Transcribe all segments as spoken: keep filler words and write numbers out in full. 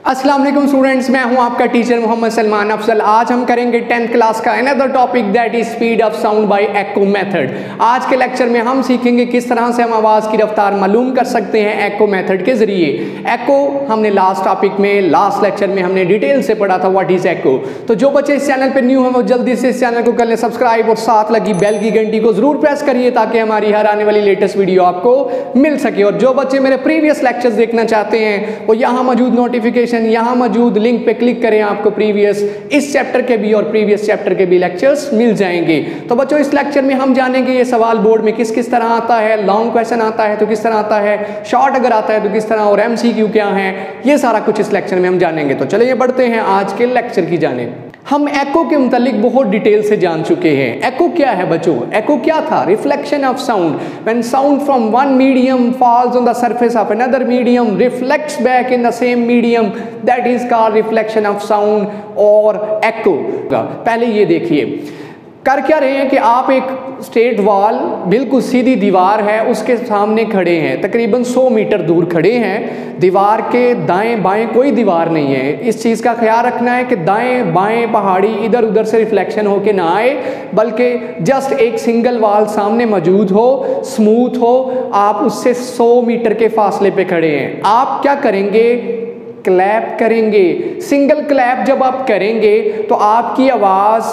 अस्सलाम वालेकुम स्टूडेंट्स, मैं हूं आपका टीचर मोहम्मद सलमान अफजल। आज हम करेंगे टेंथ क्लास का another topic that is speed of sound by echo method. आज के लेक्चर में हम सीखेंगे किस तरह से हम आवाज़ की रफ्तार मालूम कर सकते हैं एको मेथड के जरिए। एको हमने लास्ट टॉपिक में लास्ट लेक्चर में हमने डिटेल से पढ़ा था व्हाट इज एको। तो जो बच्चे इस चैनल पर न्यू हैं वो जल्दी से इस चैनल को कर लें सब्सक्राइब और साथ लगी बेल की घंटी को जरूर प्रेस करिए ताकि हमारी हर आने वाली लेटेस्ट वीडियो आपको मिल सके। और जो बच्चे मेरे प्रीवियस लेक्चर्स देखना चाहते हैं वो यहाँ मौजूद नोटिफिकेशन यहाँ मौजूद लिंक पे क्लिक करें, आपको प्रीवियस इस चैप्टर के भी और प्रीवियस चैप्टर के भी लेक्चर्स मिल जाएंगे। तो बच्चों इस लेक्चर में हम जानेंगे ये सवाल बोर्ड में किस किस तरह आता है, लॉन्ग क्वेश्चन आता है तो किस तरह आता है, शॉर्ट अगर आता है तो किस तरह, और एमसीक्यू क्या है, ये सारा कुछ इस लेक्चर में हम जानेंगे। तो चलिए बढ़ते हैं आज के लेक्चर की जानिब। हम एको के मुतालिक बहुत डिटेल से जान चुके हैं। एको क्या है बच्चों? एको क्या था? Reflection of sound. When sound from one medium falls on the surface of another medium reflects back in the same medium, that is called reflection of sound और एको। पहले ये देखिए कर क्या रहे हैं कि आप एक स्ट्रेट वॉल, बिल्कुल सीधी दीवार है, उसके सामने खड़े हैं, तकरीबन सौ मीटर दूर खड़े हैं। दीवार के दाएं बाएं कोई दीवार नहीं है। इस चीज़ का ख्याल रखना है कि दाएं बाएं पहाड़ी इधर उधर से रिफ्लेक्शन होके ना आए, बल्कि जस्ट एक सिंगल वॉल सामने मौजूद हो, स्मूथ हो। आप उससे सौ मीटर के फासले पे खड़े हैं। आप क्या करेंगे? क्लैप करेंगे। सिंगल क्लैप जब आप करेंगे तो आपकी आवाज़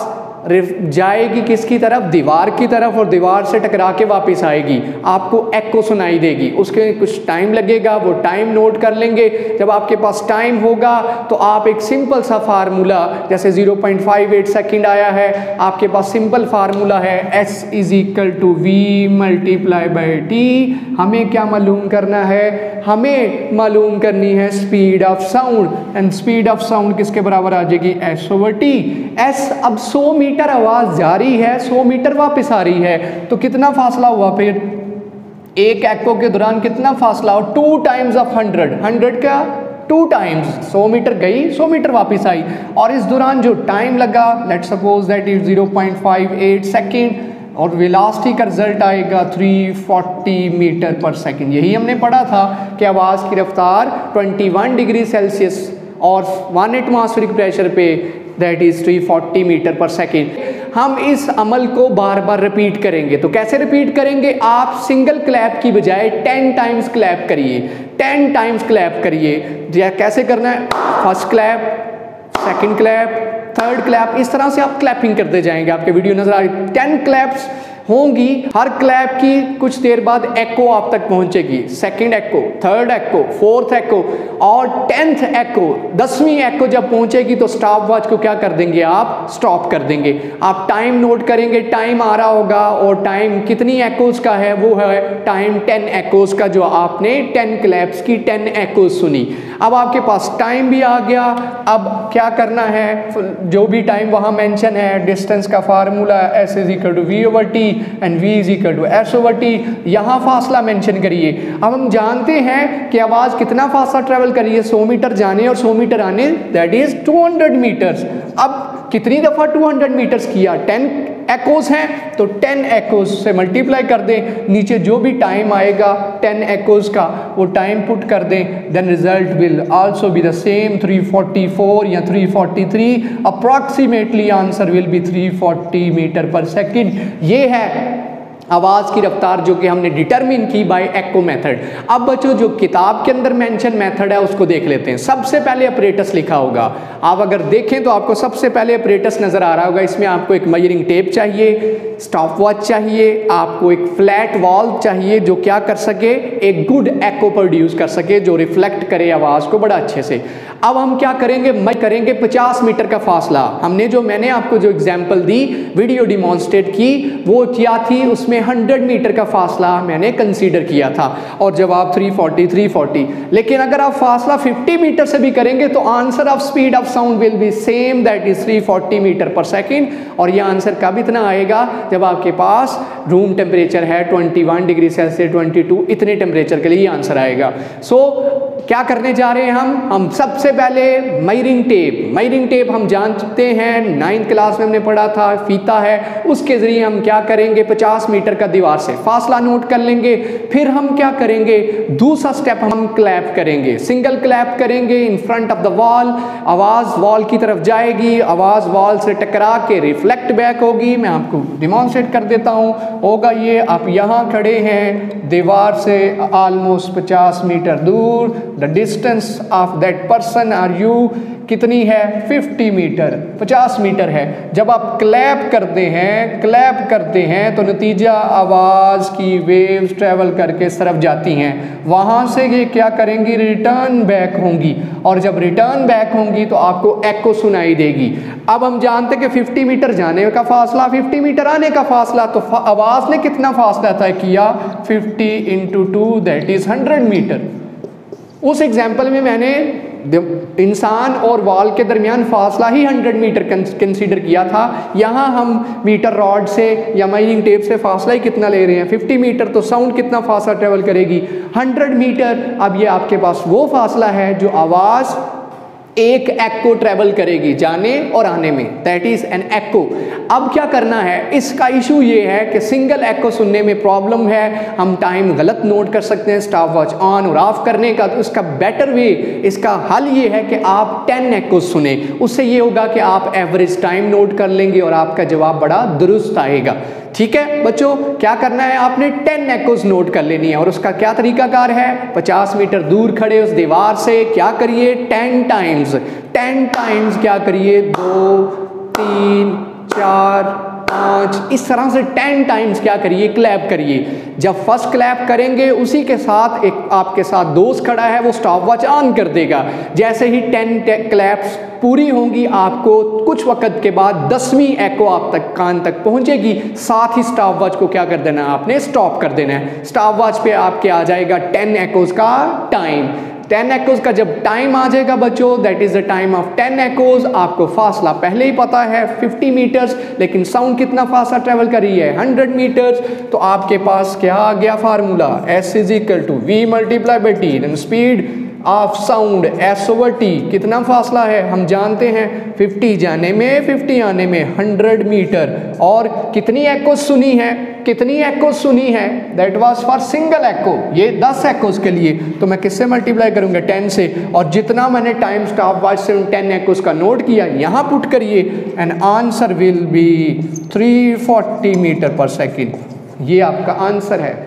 जाएगी किसकी तरफ? दीवार की तरफ, और दीवार से टकरा के वापस आएगी, आपको एको सुनाई देगी। उसके कुछ टाइम लगेगा, वो टाइम नोट कर लेंगे। जब आपके पास टाइम होगा तो आप एक सिंपल सा फार्मूला, जैसे zero point five eight second आया है, आपके पास सिंपल फार्मूला है S is equal to V multiply by T. हमें क्या मालूम करना है? हमें मालूम करनी है speed of sound, and speed of sound किसके बराबर आ जाएगी? S over T. एस अब सौ मीटर आवाज जा रही है, सौ मीटर वापस आ रही है, तो कितना फासला हुआ? फिर एक एको के दौरान कितना फासला हो? Two times of hundred. Hundred का टू टाइम्स, सौ मीटर गई, सौ मीटर वापस आई, और इस दौरान जो टाइम लगा, let's suppose that is zero point five eight second, और वेलोसिटी का रिजल्ट आएगा three forty metre per second. यही हमने पढ़ा था कि आवाज़ की रफ्तार इक्कीस डिग्री सेल्सियस और वन एटमॉस्फेरिक प्रेशर पे that is three forty metre per second. हम इस अमल को बार बार रिपीट करेंगे। तो कैसे रिपीट करेंगे? आप सिंगल क्लैप की बजाय टेन टाइम्स क्लैप करिए, टेन टाइम्स क्लैप करिए। कैसे करना है? First clap, second clap, third clap, इस तरह से आप क्लैपिंग करते जाएंगे। आपके वीडियो नजर आ रही, टेन क्लैप्स होंगी। हर क्लैप की कुछ देर बाद एको आप तक पहुंचेगी, second echo, third echo, fourth echo और टेंथ एको, दसवीं एको जब पहुंचेगी तो स्टॉप वॉच को क्या कर देंगे? आप स्टॉप कर देंगे। आप टाइम नोट करेंगे, टाइम आ रहा होगा, और टाइम कितनी एकोज का है? वो है टाइम टेन एकोज का, जो आपने टेन क्लैप्स की टेन एकोज सुनी। अब आपके पास टाइम भी आ गया। अब क्या करना है? जो भी टाइम वहां मेंशन है, डिस्टेंस का formula S is equal to V over T and v is equal to S over T. यहाँ फासला मेंशन करिए। अब हम जानते हैं कि आवाज़ कितना फासला ट्रेवल करिए, सौ मीटर जाने और सौ मीटर आने, that is two hundred metres. अब कितनी दफ़ा टू हंड्रेड मीटर्स किया? टेन एकोज हैं तो टेन एकोज से मल्टीप्लाई कर दें, नीचे जो भी टाइम आएगा टेन एकोज का वो टाइम पुट कर दें, then result will also be the same, three forty four या three forty three. Approximately answer will be three forty metre per second. ये है आवाज़ की रफ्तार जो कि हमने डिटरमिन की बाय एको मेथड। अब बच्चों जो किताब के अंदर मेंशन मेथड है उसको देख लेते हैं। सबसे पहले अपरेटस लिखा होगा, आप अगर देखें तो आपको सबसे पहले अपरेटस नज़र आ रहा होगा। इसमें आपको एक मेजरिंग टेप चाहिए, स्टॉप वॉच चाहिए, आपको एक फ्लैट वॉल्व चाहिए जो क्या कर सके? एक गुड एको प्रोड्यूस कर सके, जो रिफ्लेक्ट करे आवाज़ को बड़ा अच्छे से। अब हम क्या करेंगे? मैं करेंगे पचास मीटर का फासला। हमने जो मैंने आपको जो एग्जाम्पल दी, वीडियो डिमॉन्स्ट्रेट की, वो क्या थी? उसमें हंड्रेड मीटर का फासला मैंने कंसीडर किया था, और जवाब थ्री फोर्टी, थ्री फोर्टी। लेकिन अगर आप फासला फिफ्टी मीटर से भी करेंगे तो answer of speed of sound will be same, that is three forty metre per second. और ये आंसर कब इतना आएगा? जब आपके पास रूम टेम्परेचर है इक्कीस डिग्री सेल्सियस, बाईस, इतने टेम्परेचर के लिए ये आंसर आएगा। सो so, क्या करने जा रहे हैं हम? हम सबसे पहले मेजरिंग टेप, मेजरिंग टेप हम जानते हैं, नाइन्थ क्लास में हमने पढ़ा था, फीता है, उसके जरिए हम क्या करेंगे? पचास मीटर मीटर का दीवार से फासला नोट कर लेंगे। फिर हम क्या करेंगे, दूसरा स्टेप हम क्लैप करेंगे, सिंगल क्लैप करेंगे in front of the wall. आवाज़ वॉल की तरफ जाएगी, आवाज़ वॉल से टकरा के रिफ्लेक्ट बैक होगी। मैं आपको डिमॉन्स्ट्रेट कर देता हूँ। होगा ये, आप यहाँ खड़े हैं दीवार से ऑलमोस्ट पचास मीटर दूर, the distance of that person are you कितनी है, पचास मीटर, पचास मीटर है। जब आप क्लैप करते हैं क्लैप करते हैं तो नतीजा आवाज़ की वेव्स ट्रेवल करके इस तरफ जाती हैं, वहाँ से ये क्या करेंगी, रिटर्न बैक होंगी, और जब रिटर्न बैक होंगी तो आपको एको सुनाई देगी। अब हम जानते हैं कि पचास मीटर जाने का फासला, पचास मीटर आने का फासला, तो आवाज़ ने कितना फासला तय किया, पचास into two that is hundred metre. उस एग्जाम्पल में मैंने इंसान और वॉल के दरमियान फासला ही हंड्रेड मीटर कंसीडर किया था। यहाँ हम मीटर रॉड से या मेजरिंग टेप से फासला ही कितना ले रहे हैं, पचास मीटर, तो साउंड कितना फासला ट्रेवल करेगी, हंड्रेड मीटर। अब ये आपके पास वो फासला है जो आवाज़ एक एको ट्रेवल करेगी जाने और आने में, दैट इज एन एको। अब क्या करना है, इसका इशू ये है कि सिंगल एको सुनने में प्रॉब्लम है, हम टाइम गलत नोट कर सकते हैं स्टॉप वॉच ऑन और ऑफ करने का। तो इसका बेटर वे, इसका हल ये है कि आप टेन एको सुने। उससे ये होगा कि आप एवरेज टाइम नोट कर लेंगे और आपका जवाब बड़ा दुरुस्त आएगा। ठीक है बच्चों, क्या करना है, आपने टेन एकोज नोट कर लेनी है। और उसका क्या तरीकाकार है, पचास मीटर दूर खड़े उस दीवार से क्या करिए, टेन टाइम्स टेन टाइम्स क्या करिए, दो तीन चार पाँच, इस तरह से टेन टाइम्स क्या करिए, क्लैप करिए। जब फर्स्ट क्लैप करेंगे उसी के साथ एक आपके साथ दोस्त खड़ा है, वो स्टॉप वॉच ऑन कर देगा। जैसे ही टेन क्लैप्स पूरी होंगी, आपको कुछ वक्त के बाद दसवीं एको आप तक कान तक पहुंचेगी। साथ ही स्टॉप वॉच को क्या कर देना है, आपने स्टॉप कर देना है। स्टॉप वॉच पे आपके आ जाएगा टेन एकोज का टाइम। टेन एकोज का जब टाइम आ जाएगा बच्चों, that is the time of ten echoes. आपको फासला पहले ही पता है पचास मीटर्स, लेकिन साउंड कितना फासला ट्रेवल कर रही है, हंड्रेड मीटर्स। तो आपके पास क्या आ गया formula, S is equal to V multiply by T, then speed of sound S over T. कितना फासला है हम जानते हैं, पचास जाने में पचास आने में हंड्रेड मीटर। और कितनी एकोज सुनी है, कितनी एकोज सुनी है, that was for single echo, ये दस एकोज के लिए। तो मैं किससे मल्टीप्लाई करूंगा, टेन से। और जितना मैंने टाइम स्टॉप वॉच से टेन एकोज का नोट किया यहाँ पुट करिए, and answer will be three forty metre per second. ये आपका आंसर है।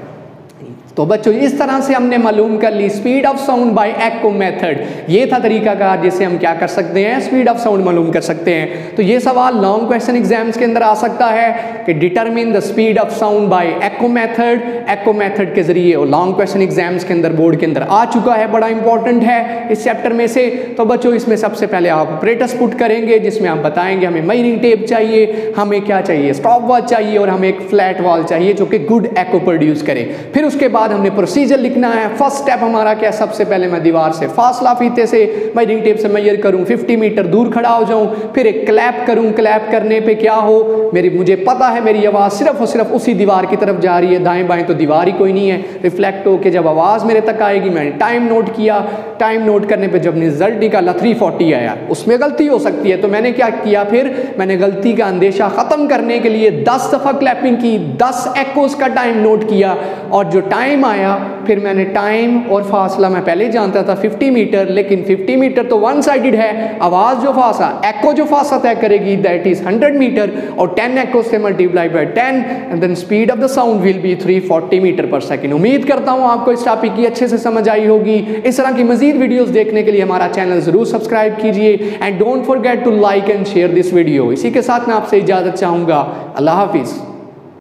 तो बच्चों इस तरह से हमने मालूम कर ली speed of sound by echo method. ये था तरीकाकार जिससे हम क्या कर सकते हैं, स्पीड ऑफ साउंड मालूम कर सकते हैं। तो ये सवाल लॉन्ग क्वेश्चन एग्जाम्स के अंदर आ सकता है कि determine the speed of sound by echo method. Echo method के जरिए और लॉन्ग क्वेश्चन एग्जाम्स के अंदर बोर्ड के अंदर आ चुका है, बड़ा इंपॉर्टेंट है इस चैप्टर में से। तो बच्चों इसमें सबसे पहले आप ऑपरेटर्स पुट करेंगे, जिसमें आप बताएंगे हमें मेजरिंग टेप चाहिए, हमें क्या चाहिए, स्टॉप वॉच चाहिए, और हमें एक फ्लैट वॉल चाहिए जो कि गुड एको प्रोड्यूस करे। फिर उसके बाद हमने प्रोसीजर लिखना है। फर्स्ट स्टेप हमारा क्या, सबसे पहले मैं दीवार से फासला फीते से मेजरिंग टेप से मेजर करूं, पचास मीटर दूर खड़ा हो जाऊं, फिर एक क्लैप करूं। क्लैप करने पे क्या हो, मेरी मुझे पता है मेरी आवाज़ सिर्फ और सिर्फ उसी दीवार की तरफ जा रही है, दाएं बाएं तो दीवार ही कोई नहीं है। रिफ्लेक्ट होकर जब आवाज़ मेरे तक आएगी, मैंने टाइम नोट किया, टाइम नोट करने पे जब रिजल्ट निकाला थ्री फोर्टी आया, उसमें गलती हो सकती है। तो मैंने क्या किया, फिर मैंने गलती का अंदेशा ख़त्म करने के लिए दस दफ़ा क्लैपिंग की, दस एकोज का टाइम नोट किया, और जो टाइम आया फिर मैंने टाइम और फासला मैं पहले जानता था पचास मीटर, लेकिन पचास मीटर तो वन साइडेड है। आवाज़ जो फासला, एको जो फासला तय करेगी दैट इज हंड्रेड मीटर, और टेन एको से multiply by ten, and then speed of the sound will be three forty metre per second. उम्मीद करता हूँ आपको इस टॉपिक की अच्छे से समझ आई होगी। इस तरह की मजीद वीडियोस देखने के लिए हमारा चैनल जरूर सब्सक्राइब कीजिए, and don't forget to like and share this video. इसी के साथ मैं आपसे इजाज़त चाहूँगा, अल्लाह हाफिज़।